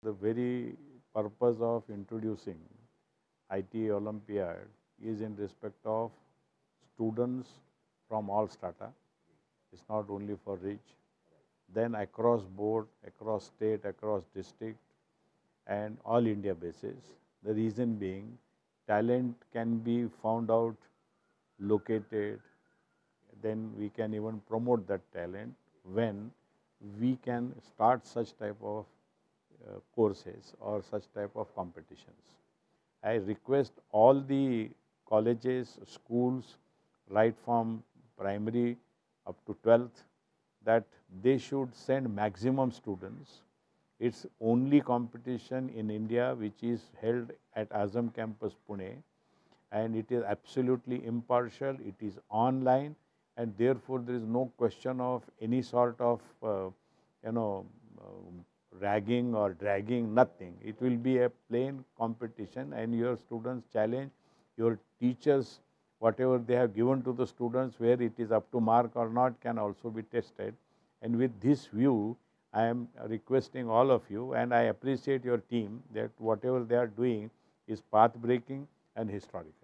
The very purpose of introducing IT Olympiad is in respect of students from all strata. It's not only for rich. Then across board, across state, across district and all India basis. The reason being talent can be found out, located, then we can even promote that talent when we can start such type of courses or such type of competitions. I request all the colleges, schools, right from primary up to 12th, that they should send maximum students. It's only competition in India which is held at Azam campus Pune, and it is absolutely impartial, it is online, and therefore there is no question of any sort of you know ragging or dragging, nothing. It will be a plain competition, and your students challenge your teachers, whatever they have given to the students, where it is up to mark or not, can also be tested. And with this view, I am requesting all of you, and I appreciate your team, that whatever they are doing is path breaking and historic.